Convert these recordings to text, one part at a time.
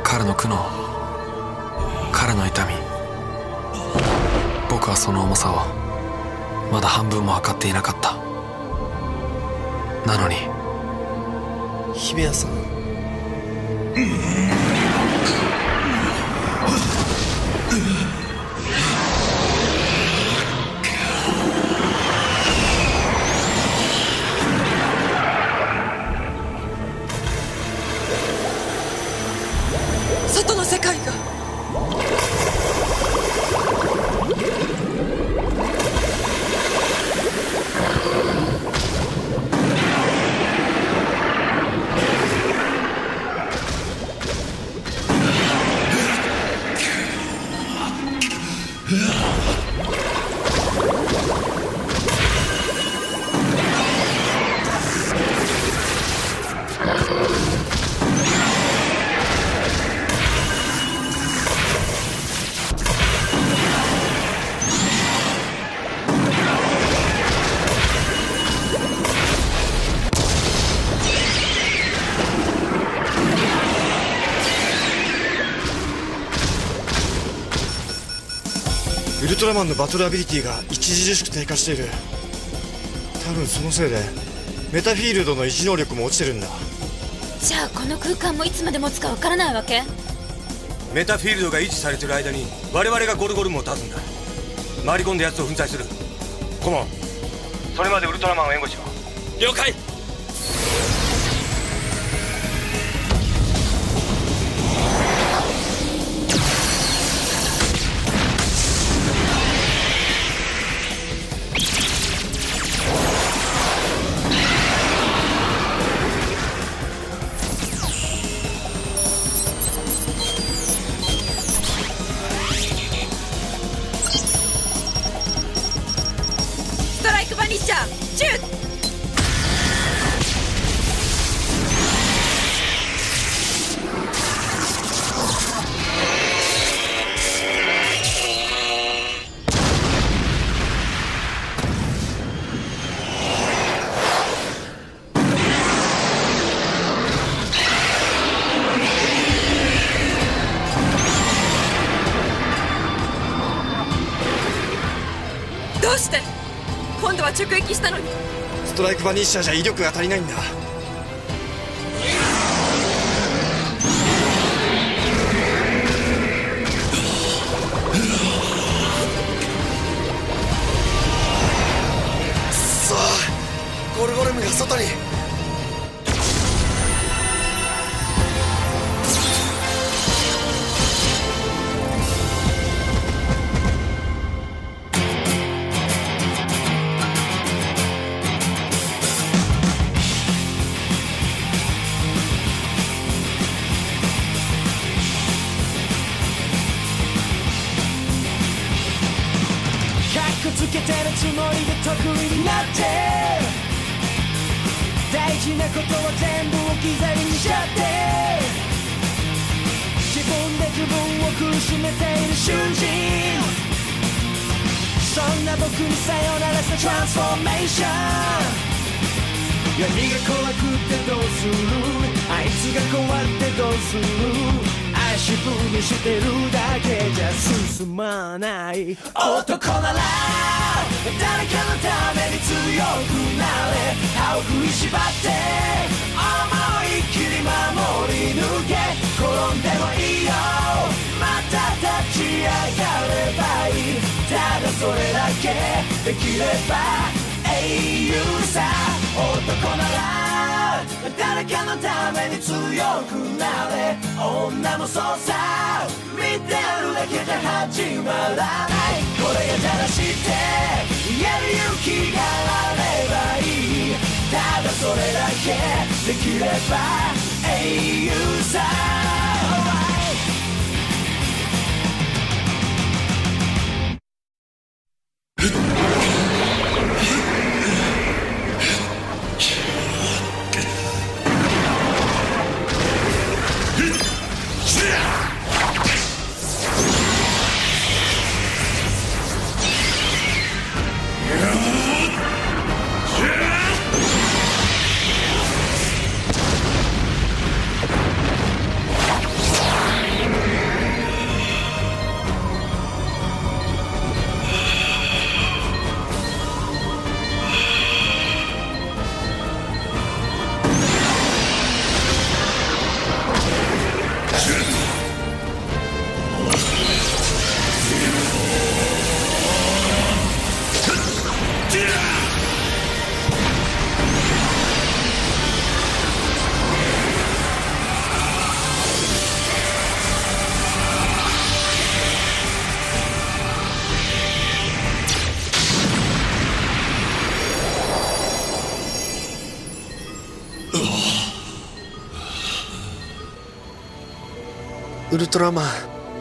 彼の苦悩、彼の痛み、僕はその重さをまだ半分も分かっていなかった。なのに日比谷さん、 外の世界がウルトラマンのバトルアビリティが著しく低下している。多分そのせいでメタフィールドの維持能力も落ちてるんだ。 じゃあこの空間もいつまで持つかわからないわけ？ メタフィールドが維持されてる間に我々がゴルゴルムを出すんだ。回り込んで奴を粉砕する。顧問、それまでウルトラマンを援護しろ。了解。 ストライクバニッシャーシュート。どうして今度は直撃したのに。 ストライクバニッシャーじゃ威力が足りないんだ。くそー、ゴルゴルムが外に。 つけてるつもりで得意になって、大事なことは全部置き去りにしちゃって、自分で自分を苦しめている囚人。そんな僕にさよならしたトランスフォーメーション。闇が怖くてどうする、あいつが怖ってどうする、足踏みしてるだけじゃ進まない男なら誰かのために強くなれ。歯を食いしばって思いっきり守り抜け。転んでもいいよ、また立ち上がればいい。ただそれだけできれば英雄さ。男なら誰かのために強くなれ。女もそうさ、見てるだけじゃ始まらない。これが正しいって言える勇気があればいい。ただそれだけできれば英雄さ。 ウルトラマン。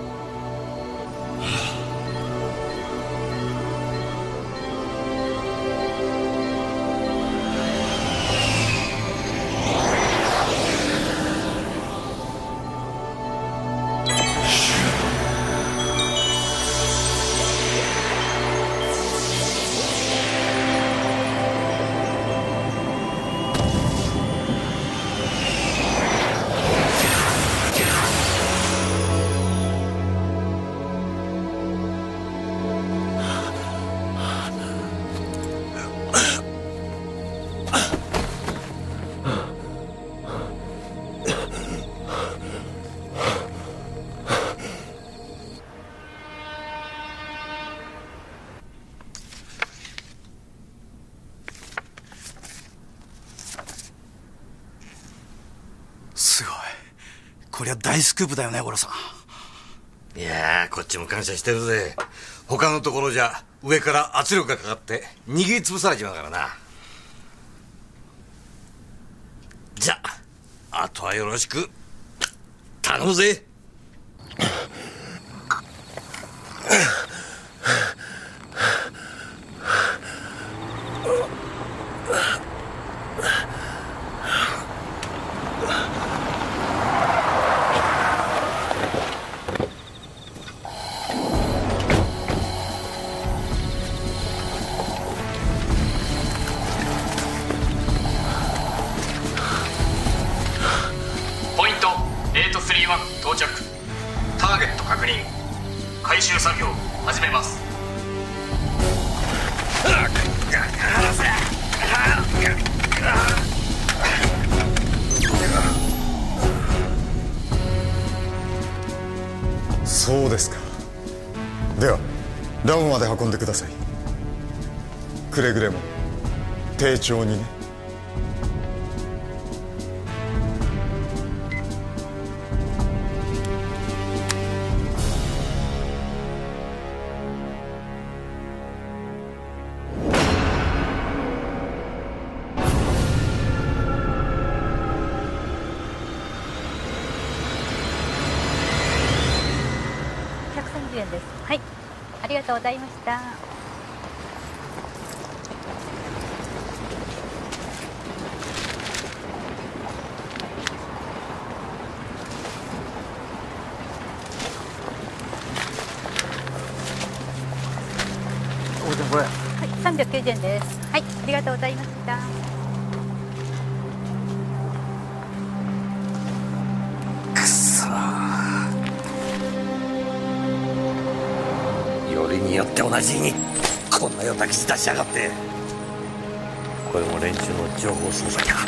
すごい。こりゃ大スクープだよね、ゴロさん。 いやー、こっちも感謝してるぜ。他のところじゃ上から圧力がかかって握りつぶされちまうからな。じゃあ、あとはよろしく頼むぜ。 831到着。ターゲット確認。回収作業始めます。 そうですか。ではダムまで運んでください。くれぐれも丁重にね。 130円です。はい、ありがとうございました。 これ。 はい、390円です。はい、ありがとうございました。 くそー、よりによって同じにこんなような記事出しやがって。これも連中の情報操作か。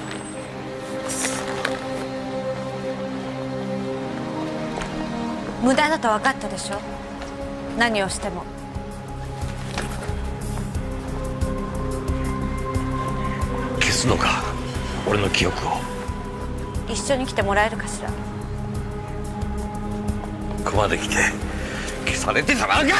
無駄だと分かったでしょ。何をしても。 消すのか、俺の記憶を。 一緒に来てもらえるかしら。 ここまで来て消されてたまるか。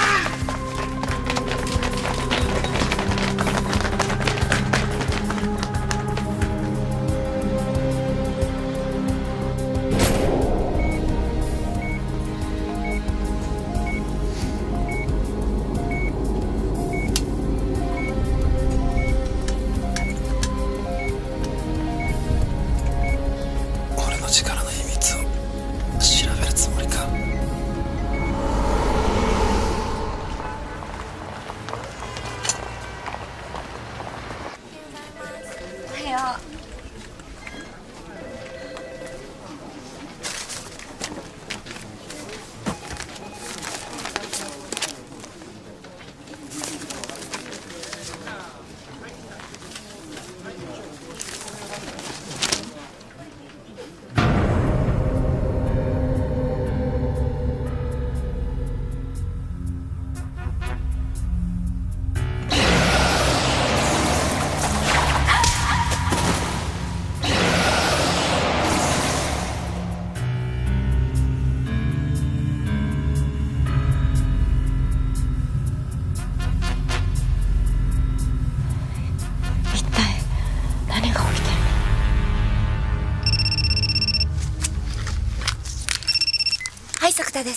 力の秘密を調べるつもりか。 はい作田です。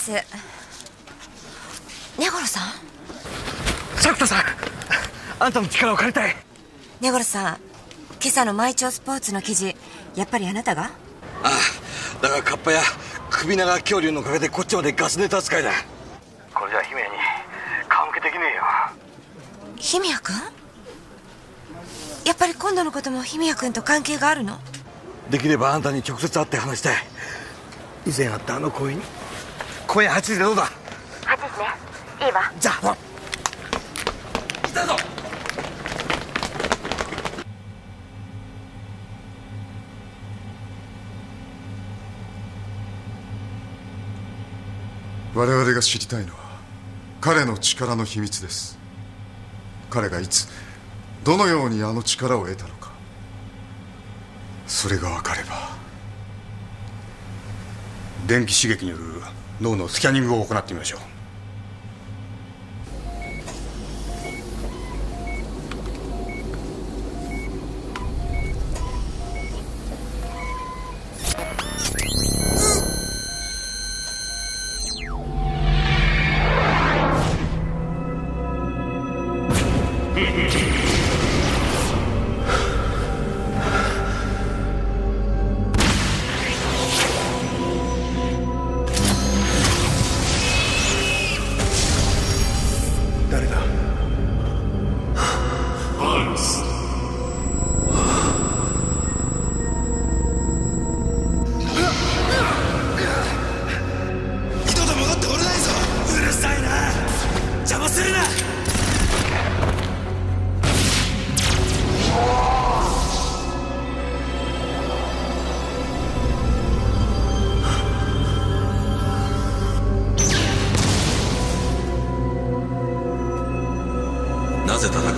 根頃さん。 作田さん、あんたの力を借りたい。 根頃さん、今朝の毎朝スポーツの記事、やっぱりあなたが？ ああ、だからカッパや首長恐竜のおかげでこっちまでガスネタ扱いだ。これじゃ姫谷に顔向けできねえよ。 姫谷君？やっぱり今度のことも姫谷君と関係があるの？ できればあんたに直接会って話したい。以前あったあの公園に。今夜8時でどうだ？ 8時ね。いいわ。 じゃあ来たぞ。 我々が知りたいのは彼の力の秘密です。彼がいつどのようにあの力を得たのか、それが分かれば。 電気刺激による脳のスキャニングを行ってみましょう。 誰だ？ 二度と戻ってこれないぞ。うるさいな、邪魔するな。 なぜ戦う？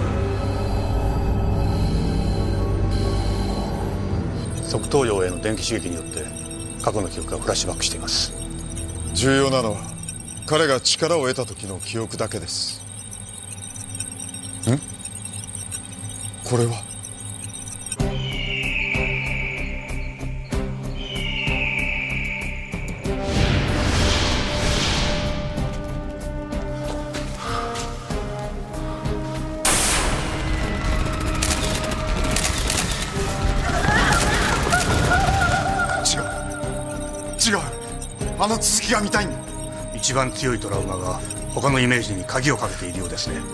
側頭葉への電気刺激によって過去の記憶がフラッシュバックしています。 重要なのは彼が力を得た時の記憶だけです。これは違う、あの続きが見たいんだ。 一番強いトラウマが他のイメージに鍵をかけているようですね。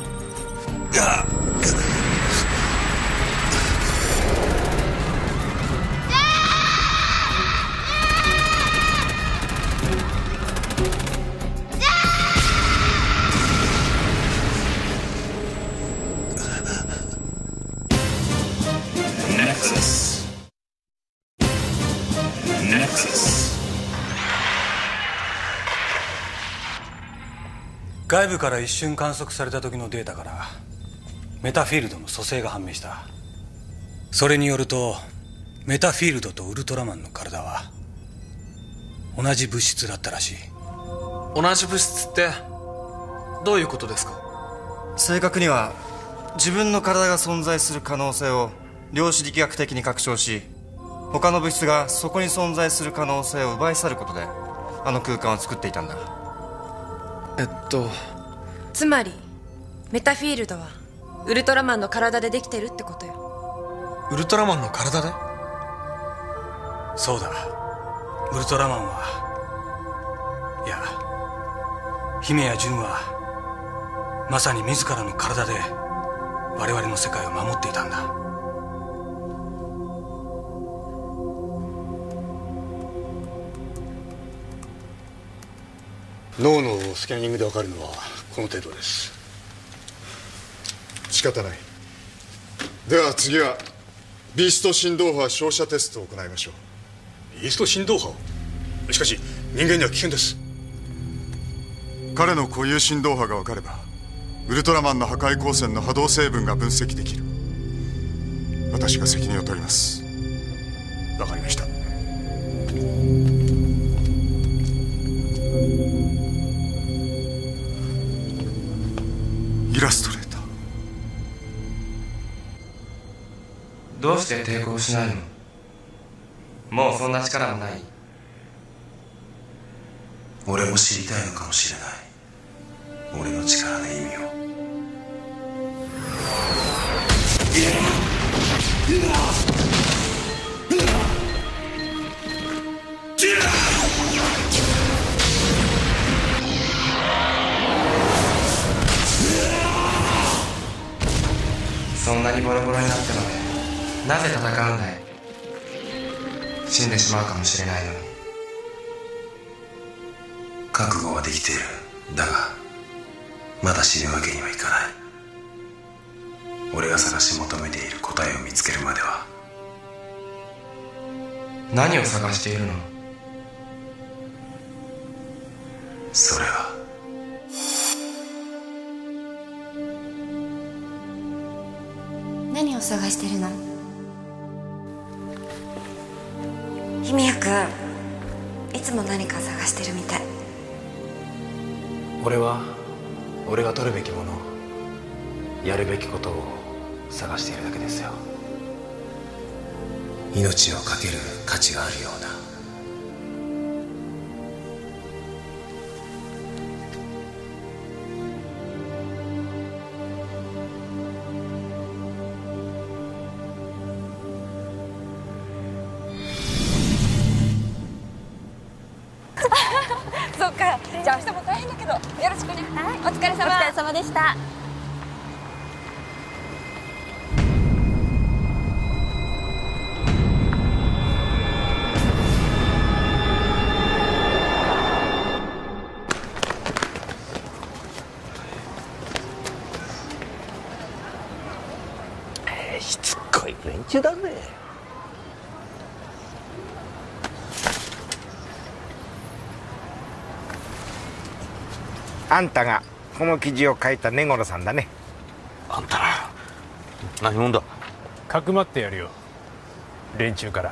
外部から一瞬観測された時のデータからメタフィールドの組成が判明した。それによるとメタフィールドとウルトラマンの体は同じ物質だったらしい。 同じ物質ってどういうことですか？ 正確には自分の体が存在する可能性を量子力学的に拡張し、他の物質がそこに存在する可能性を奪い去ることであの空間を作っていたんだ。 つまりメタフィールドはウルトラマンの体でできてるってことよ。 ウルトラマンの体で？ そうだ。ウルトラマンはいや姫や純はまさに自らの体で我々の世界を守っていたんだ。 脳のスキャニングで分かるのはこの程度です。 仕方ない。では次はビースト振動波照射テストを行いましょう。 ビースト振動波？しかし人間には危険です。 彼の固有振動波が分かればウルトラマンの破壊光線の波動成分が分析できる。私が責任を取ります。 分かりました。 イラストレーター。 どうして抵抗しないの？もうそんな力はない。 俺も知りたいのかもしれない。俺の力の意味を。 そんなにボロボロになってまでなぜ戦うんだい。死んでしまうかもしれないのに。 覚悟はできている。だがまだ死ぬわけにはいかない。俺が探し求めている答えを見つけるまでは。 何を探しているの？ それは何を探してるの？文也君、いつも何か探してるみたい。 俺は俺が取るべきもの、やるべきことを探しているだけですよ。 命を懸ける価値があるような。 そうか、じゃあ明日も大変だけどよろしくね。はい、お疲れ様。 お疲れ様でした。 しつこい連中だぜ。 あんたがこの記事を書いた根頃さんだね。 あんたら何者だ？ かくまってやるよ、連中から。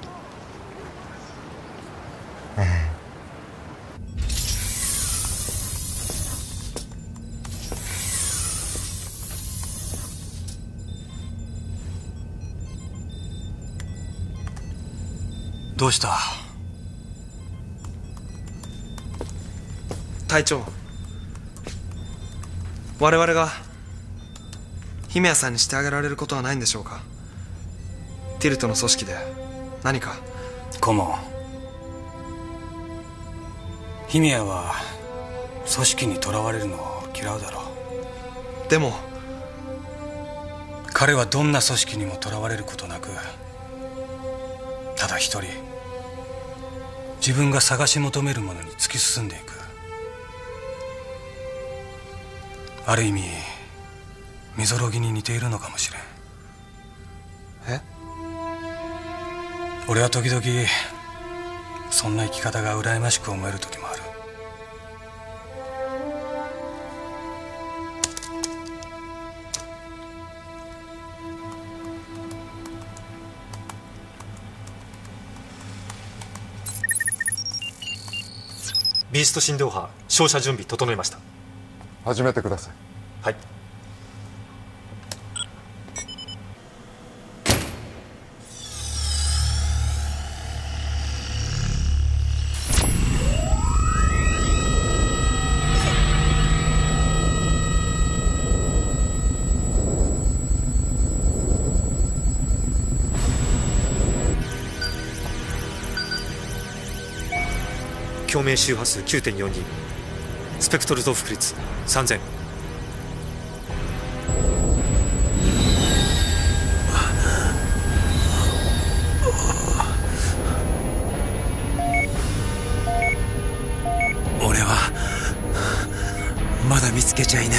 どうした？ 隊長、我々が姫谷さんにしてあげられることはないんでしょうか。ティルトの組織で何か。 顧問、姫谷は組織にとらわれるのを嫌うだろう。 でも彼はどんな組織にもとらわれることなく、ただ一人自分が探し求めるものに突き進んでいく。ある意味みぞろぎに似ているのかもしれん。俺は時々そんな生き方が羨ましく思える時もある。 ビースト振動波照射準備整えました。 始めてください。 はい。共鳴周波数 9.42 スペクトル増幅率3000。 俺はまだ見つけちゃいない。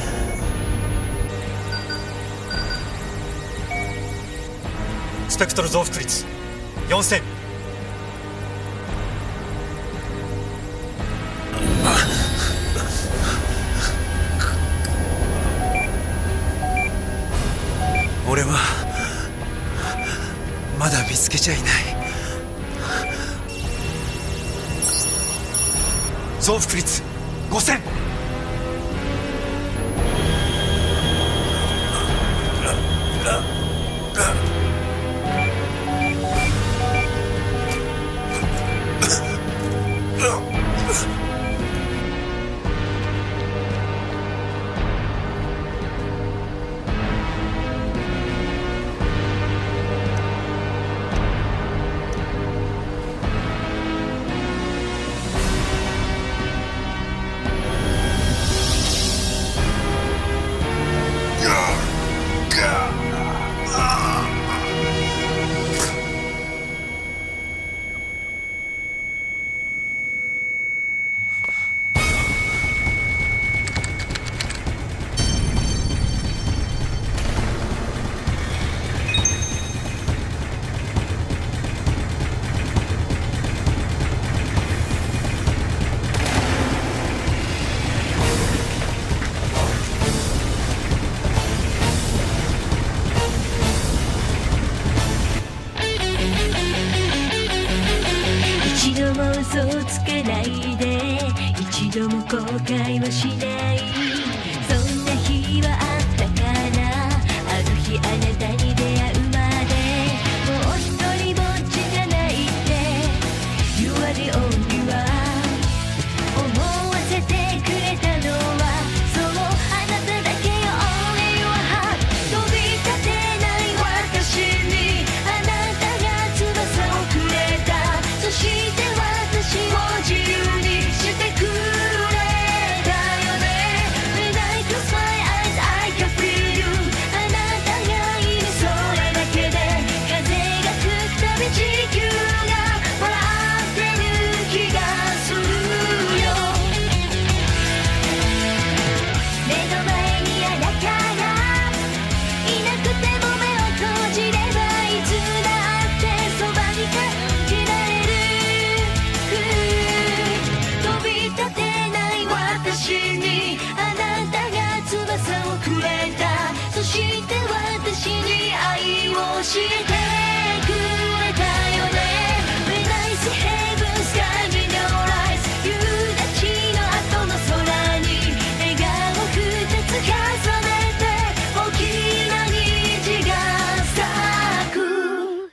スペクトル増幅率4000。 俺はまだ見つけちゃいない。 増幅率5000。 嘘をつかないで、一度も後悔はしない。そんな日はあったかな、あの日あなたに出会うまで。もう一人ぼっちじゃないって You are the only one 思わせてくれたのはそうあなただけよ。 Only your heart 飛び立てない私にあなたが翼をくれた。そして私を自由にしてくれたよね。 When I close my eyes I can feel you あなたがいるそれだけで風が吹くたび地球が笑ってる気がするよ。目の前にあなたがいなくても目を閉じればいつだってそばに感じられる。飛び立てない私にあなたが翼をくれた。そして私に愛をしてくれたよね。 When I see heaven sky in your eyes 夕立の後の空に笑顔二つ重ねて大きな虹が咲く。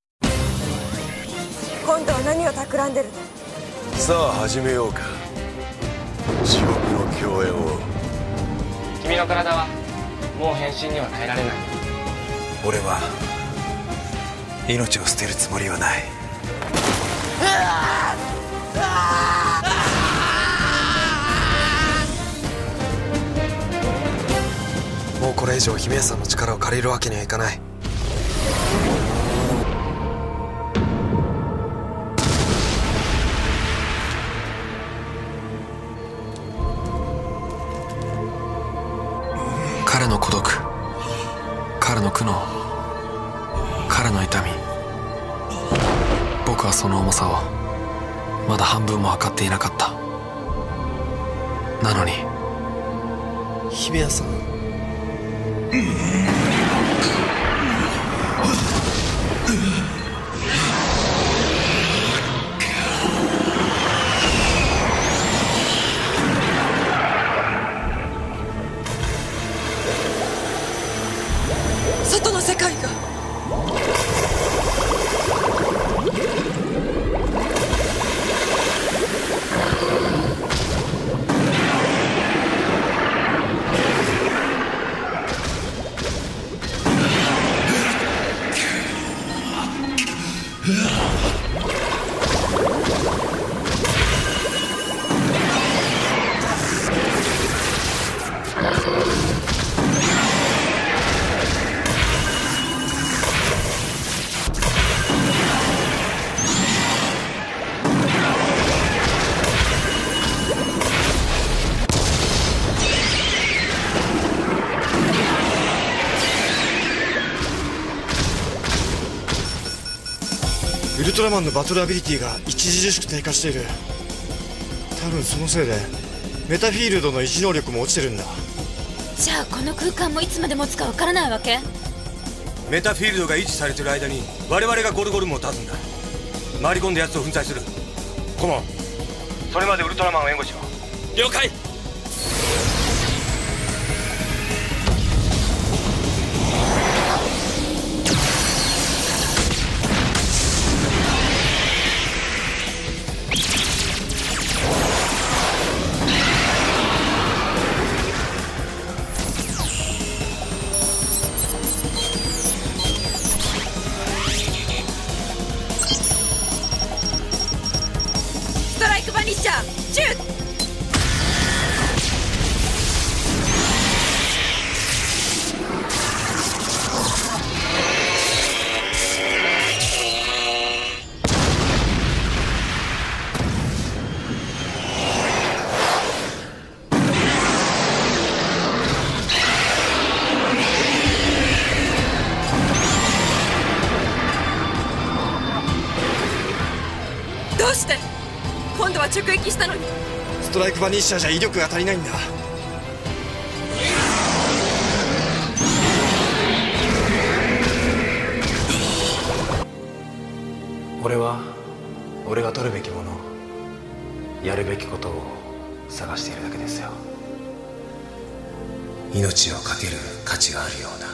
今度は何を企んでるの？ さあ始めようか、地獄の共演を。 君の体はもう変身には耐えられない。 俺は命を捨てるつもりはない。 もうこれ以上姫屋さんの力を借りるわけにはいかない。彼の孤独、彼の苦悩、彼の痛み、僕はその重さをまだ半分も分かっていなかった。なのに姫屋さん、 外の世界がウルトラマンのバトルアビリティが著しく低下している。多分そのせいでメタフィールドの維持能力も落ちてるんだ。 じゃあこの空間もいつまで持つかわからないわけ？ メタフィールドが維持されてる間に我々がゴルゴルムを立つんだ。回り込んで奴を粉砕する。コモン、それまでウルトラマンを援護しろ。了解。 ニッシャーシュート。どうして今度は直撃したのに。 ストライクバニッシャーじゃ威力が足りないんだ。 俺が取るべきもの、やるべきことを探しているだけですよ。 命を懸ける価値があるような。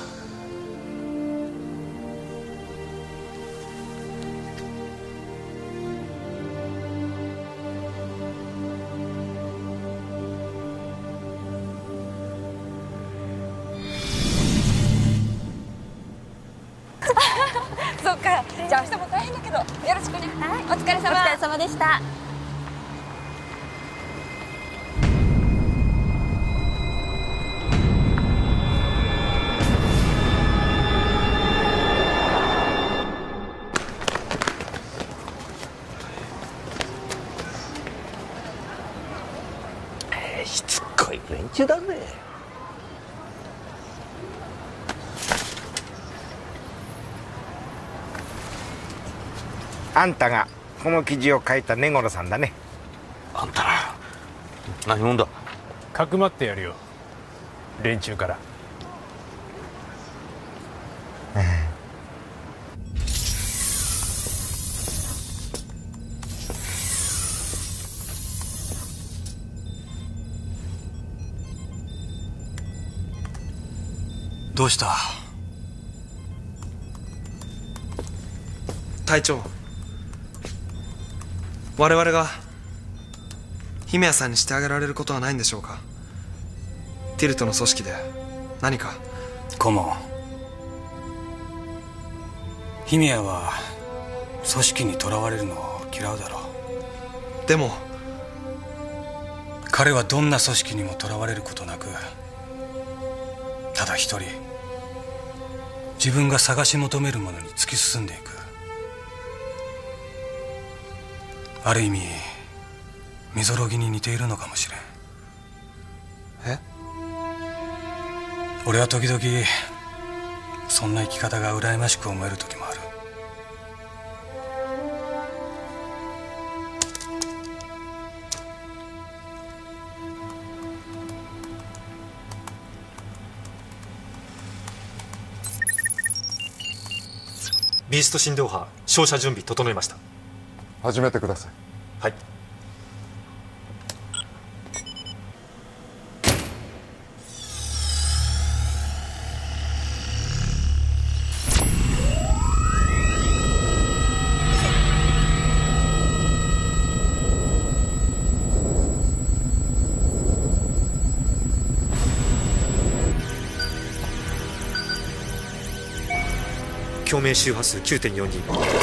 そうか。じゃあ明日も大変だけどよろしくね。はい、お疲れ様。 お疲れ様でした。 しつこい連中だぜ。 あんたがこの記事を書いた根室さんだね。 あんたら何者だ。 かくまってやるよ、連中から。 どうした？ 隊長、我々が姫谷さんにしてあげられることはないんでしょうか。ティルトの組織で何か。 顧問、姫谷は組織にとらわれるのを嫌うだろう。 でも彼はどんな組織にもとらわれることなく、ただ一人自分が探し求めるものに突き進んでいく。ある意味みぞろぎに似ているのかもしれん。 え？ 俺は時々そんな生き方が羨ましく思える時もある。 ビースト振動波照射準備整えました。 始めてください。 はい。共鳴周波数 9.42。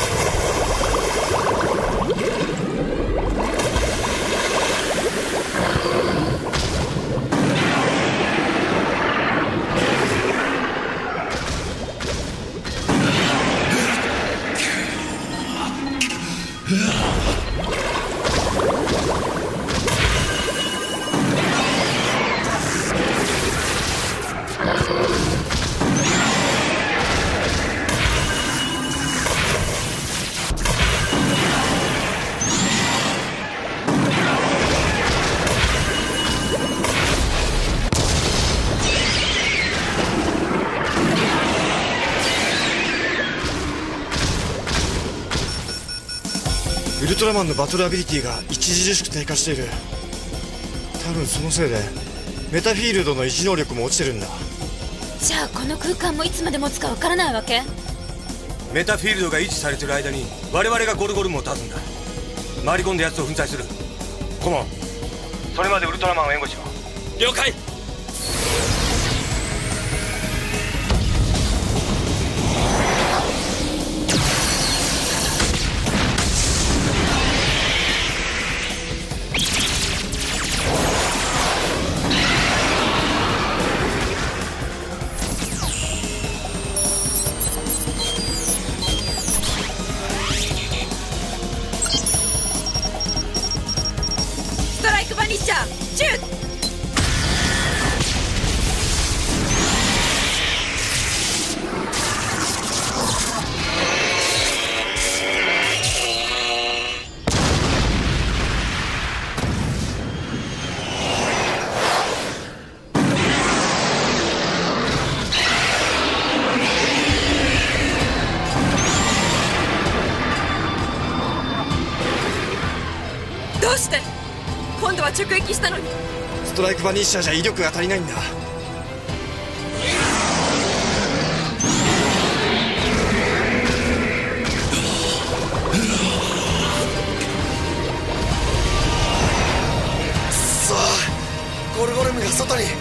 ウルトラマンのバトルアビリティが著しく低下している。多分そのせいでメタフィールドの維持能力も落ちてるんだ。 じゃあこの空間もいつまで持つかわからないわけ？ メタフィールドが維持されている間に我々がゴルゴルムを立つんだ。回り込んで奴を粉砕する。顧問、それまでウルトラマンを援護しろ。了解。 ニッシャーシュート。どうして今度は直撃したのに。 ストライクバニッシャーじゃ威力が足りないんだ。さあゴルゴルムが外に。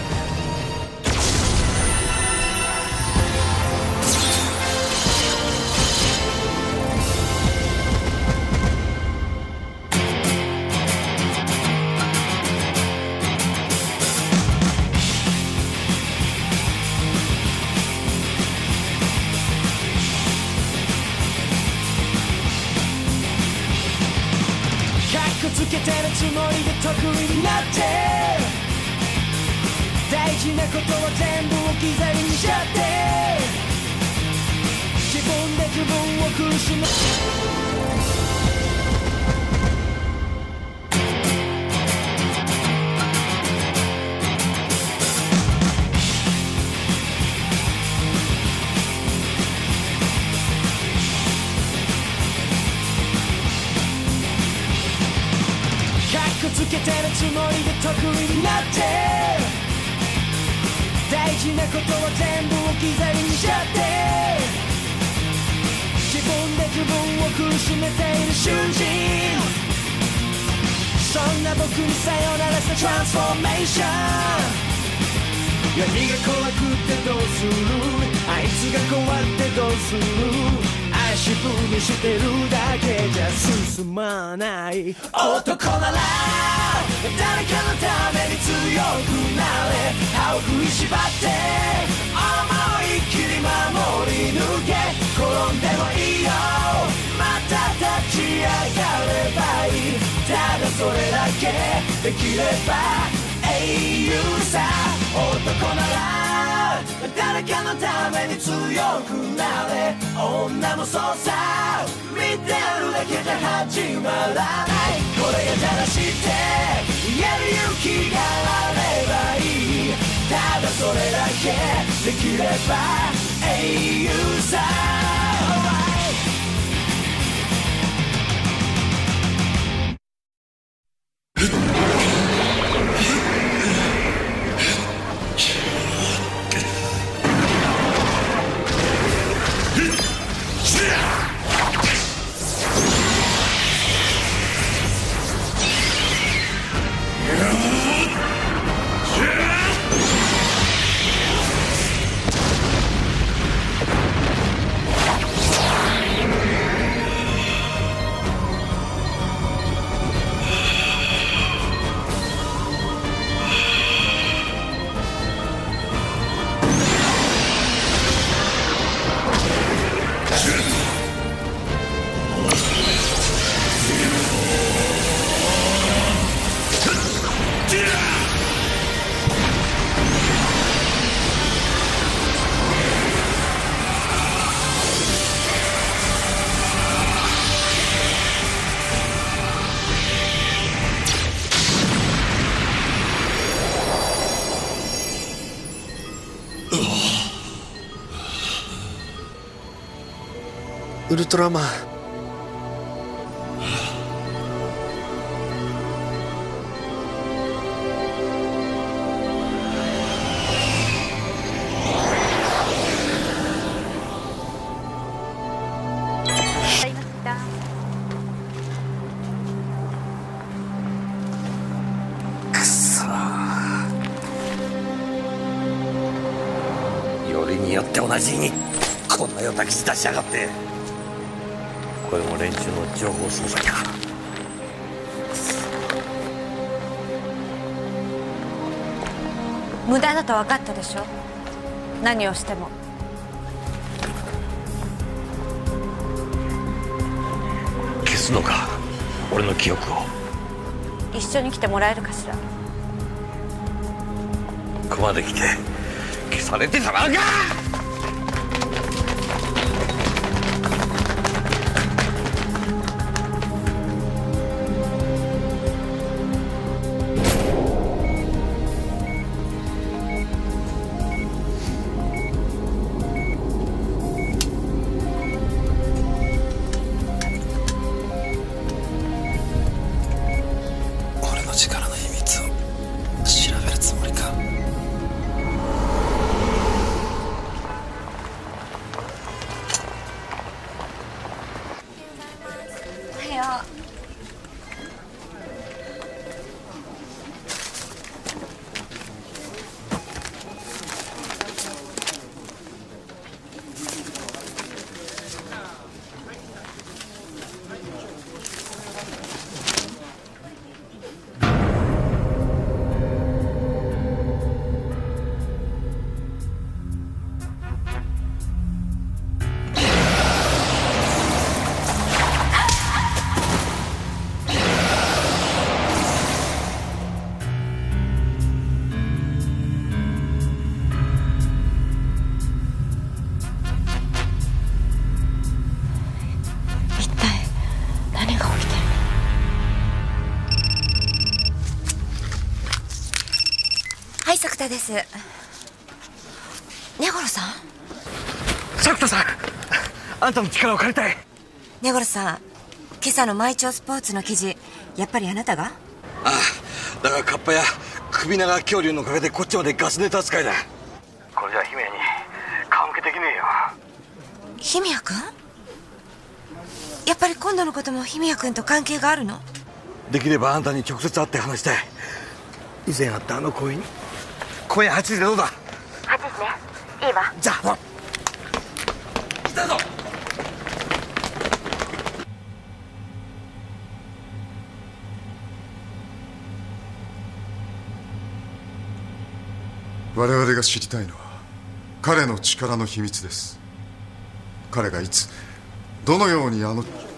つけてるつもりで得意になって大事なことは全部置き去りにしちゃって自分で自分を苦しめつけてるつもりで得意になって大事なことは全部置き去りにしちゃって自分で自分を苦しめている囚人そんな僕にさよならしたトランスフォーメーション闇が怖くてどうするあいつが怖ってどうする足踏みしてるだけじゃ進まない男なら誰かのために強くなれ歯を食いしばって思いっきり守り抜け転んでもいいよまた立ち上がればいいただそれだけできれば英雄さ男なら誰かのために強くなれ女もそうさ見てるだけじゃ始まらないこれが正しいって言える勇気があればいいただそれだけできれば英雄さウルトラマンくそよりによって同じにこんなような記事出しやがってこれも連中の情報操作か無駄だと分かったでしょ何をしても消すのか俺の記憶を急一緒に来てもらえるかしら。 ここまで来て消されてたまるか。 俺の力の秘密を調べるつもりか。 おはよう。何が起きてるの？はい、作田です。根室さん？ 作田さん、あんたの力を借りたい。 根室さん、今朝の毎朝スポーツの記事、やっぱりあなたが？ ああ、だがカッパや首長恐竜のおかげでこっちまでガスネタ扱いだ。これじゃ姫に顔向けできねえよ。 姫谷君？やっぱり今度のことも姫谷君と関係があるの？ できればあんたに直接会って話したい。以前あったあの公園に。今夜8時でどうだ？ 8時ね。いいわ。 じゃあ、来たぞ。 我々が知りたいのは彼の力の秘密です。彼がいつどのように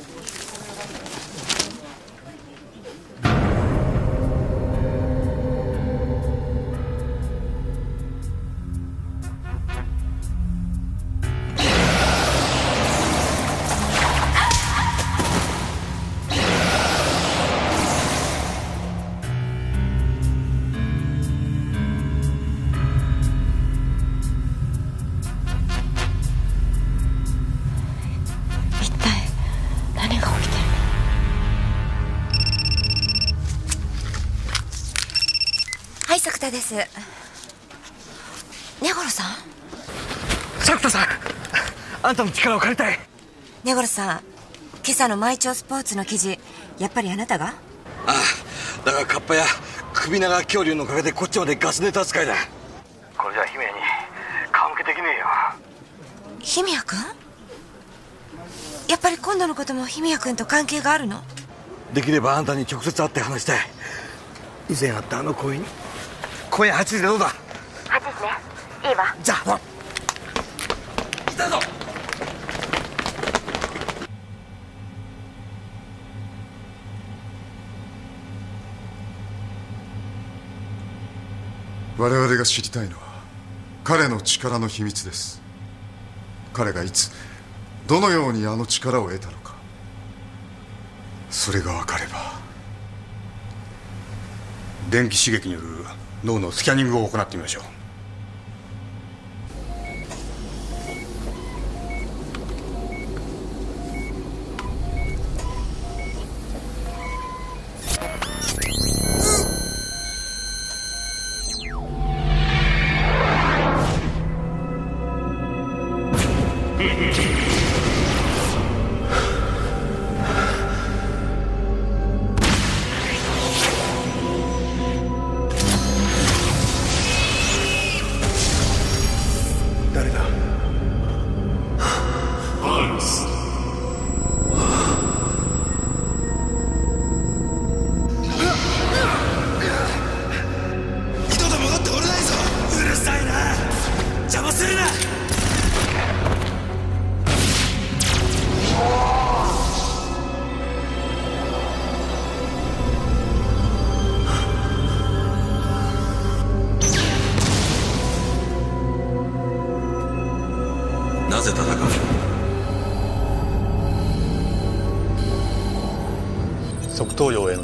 何が起きてるの？はい、作田です。根室さん？ 作田さん、あんたの力を借りたい。 根室さん、今朝の毎朝スポーツの記事、やっぱりあなたが？ ああ、だがカッパや首長恐竜のおかげでこっちまでガスネタ扱いだ。これじゃ姫に顔向けできねえよ。 姫谷君？やっぱり今度のことも姫谷君と関係があるの？ できればあんたに直接会って話したい。以前あったあの公園に。今夜8時でどうだ？ 8時ね。いいわ。 じゃあ、来たぞ。 我々が知りたいのは彼の力の秘密です。彼がいつどのようにあの力を得たのか、それが分かれば。 電気刺激による脳のスキャニングを行ってみましょう。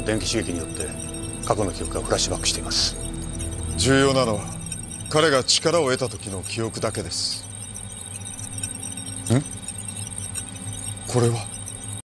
電気刺激によって過去の記憶がフラッシュバックしています。 重要なのは彼が力を得た時の記憶だけです。これは